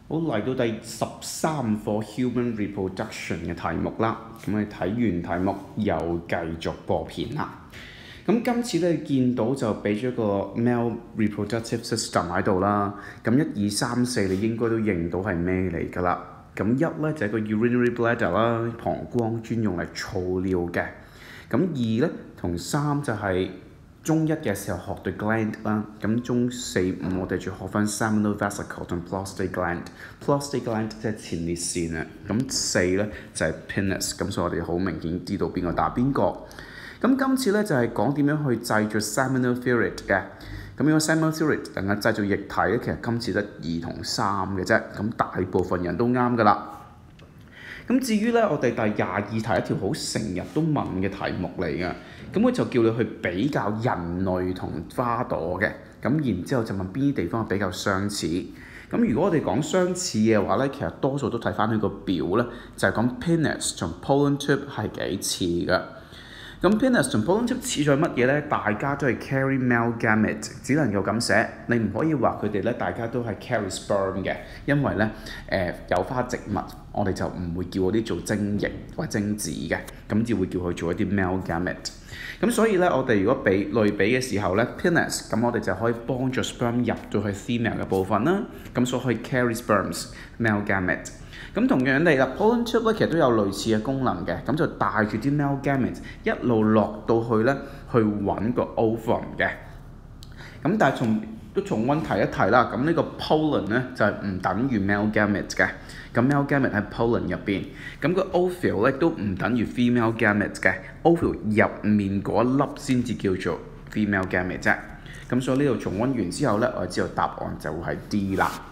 好，嚟到第13課 Human Reproduction 嘅題目啦。咁你睇完題目又繼續播片啦。咁今次咧見到就俾咗個 male reproductive system 喺度啦。咁1、2、3、4你應該都認到係咩嚟㗎啦。咁1咧就係個 urinary bladder 啦，膀胱專用嚟儲尿嘅。咁2咧同3就係中1嘅時候學對 gland 啦，咁中4、5我哋就學翻 seminal vesicle 同 prostate gland。prostate gland 即係前列腺啊，咁4咧就係 penis， 咁所以我哋好明顯知道邊個打邊個。咁今次咧就係講點樣去製造 seminal fluid 嘅。咁如果 seminal fluid 能夠製造液體咧，其實今次得2同3嘅啫，咁大部分人都啱㗎啦。咁至於咧，我哋第22題一條好成日都問嘅題目嚟嘅，咁佢就叫你去比較人類同花朵嘅，咁然之後就問邊啲地方係比較相似。咁如果我哋講相似嘅話咧，其實多數都睇翻佢個表咧，就係講 penis 同 pollen tube 係幾似嘅。咁 penis 同 pollen tube 似在乜嘢咧？大家都係 carry male gamete， 只能夠咁寫，你唔可以話佢哋咧大家都係 carry sperm 嘅，因為咧有花植物，我哋就唔會叫嗰啲做精液或者精子嘅，咁只會叫佢做一啲 male gamete。咁所以咧，我哋如果類比嘅時候咧 ，penis 咁我哋就可以幫助 sperm 入到去 female 嘅部分啦，咁所以可以 carry sperms male gamete。咁同樣地啦 pollen tube 咧其實都有類似嘅功能嘅，咁就帶住啲 male gamete 一路落到去咧，去揾個 ovum 嘅。咁但係重溫提一提啦，咁呢個 pollen 咧就係唔等於 male gamete 嘅，咁 male gamete 喺 pollen 入邊，咁個 ovule 咧都唔等於 female gamete 嘅 ，ovule 入面嗰一粒先至叫做 female gamete 啫。咁所以呢度重溫完之後咧，我就知道答案就會係 D 啦。